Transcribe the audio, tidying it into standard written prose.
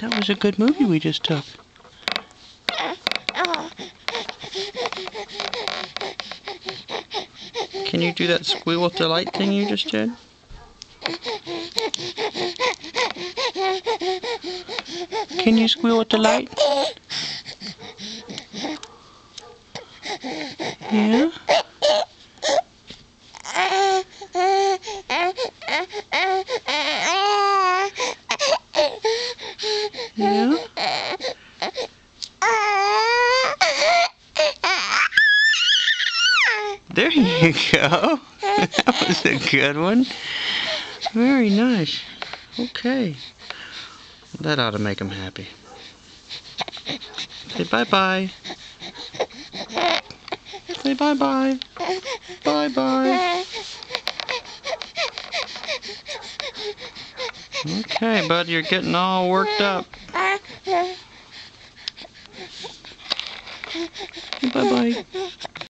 That was a good movie we just took. Can you do that squeal with delight thing you just did? Can you squeal with delight? Yeah? Yeah? There you go. That was a good one. Very nice. Okay. That ought to make him happy. Say bye-bye. Say bye-bye. Bye-bye. Okay, bud, you're getting all worked up. Bye-bye.